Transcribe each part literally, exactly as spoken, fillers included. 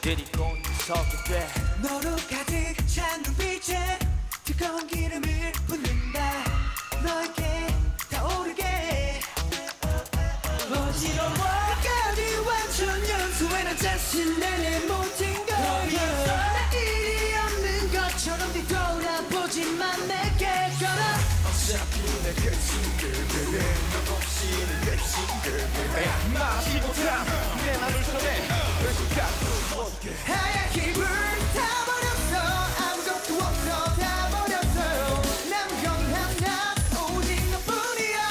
들이고 서게 돼. 너로 가득 찬 눈빛에 뜨거운 기름을 붓는다. 너에게 타오르게 어지러워 끝까지 완전 연수해 난 자신 내내 모든 걸 나 일이 없는 것처럼 뒤돌아보지만 내게 걸어 어차피 내 끝인 그 baby 너 없이는 끝인 그 baby 마치 못함 내 맘을 손에 하얗게 불타버렸어 아무것도 없어 다 버렸어요 남은 하나 오직 너뿐이야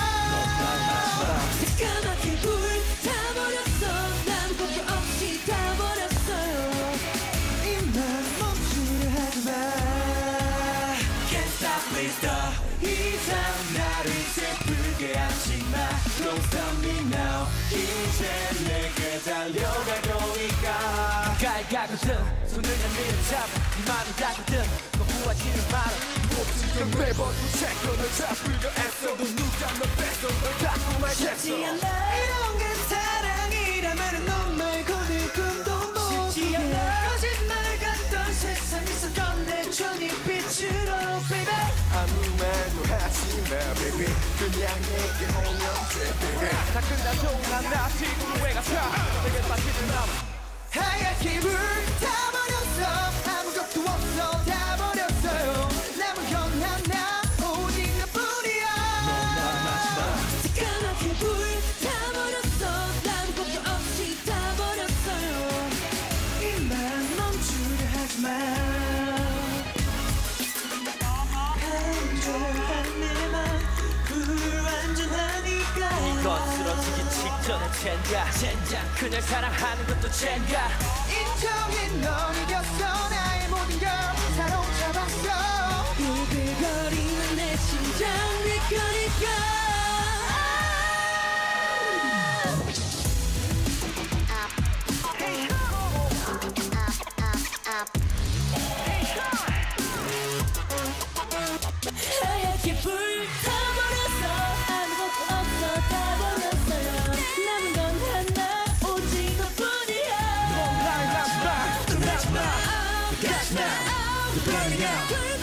새까맣게 불타버렸어 아무것도 없이 다 버렸어요 이만 멈추려 하지마 Can't stop please stop 이상 나를 슬프게 하지마 Don't stop me now 이제 내게 달려가고 있까 가거든 손을 내밀어 잡아 네 맘이 닿거든 너 구하지는 마라 모든 걸 매번 채고 널 잡으려 애써도 누가 널 뺏어 널 닫고 말겠어 쉽지 않아 이런 게 사랑이라면 넌 말고는 꿈도 못 쉽지 않아 거짓말 같던 세상에서 꺼내줘 네 빛으로 baby 아무 말도 하지마 baby 그냥 내게 오면 돼 baby 다 끝나도 난나 지금 왜 같아 내게 빠지는 맘 하얗게 불타버렸어 아무것도 없어 다 버렸어요 남은 건 하나 오직 너뿐이야 새까맣게 불타버렸어 아무것도 없이 다 버렸어요 이만 멈추려 하지마 반절한 내맘 불완전하니까 이건 쓰러지기 직전에 젠가 젠장 그냥 사랑하는 것도 젠가 인정해 넌 이겼어 나의 모든 걸 사로잡았어 비글거리는 내 심장 네 거니까 하얗게 불타버렸어 아무것도 없어 다 버렸어요 남은 건 하나 오직 너뿐이야 넌 나의 마지막 끝나지마 끝나지마 Burning out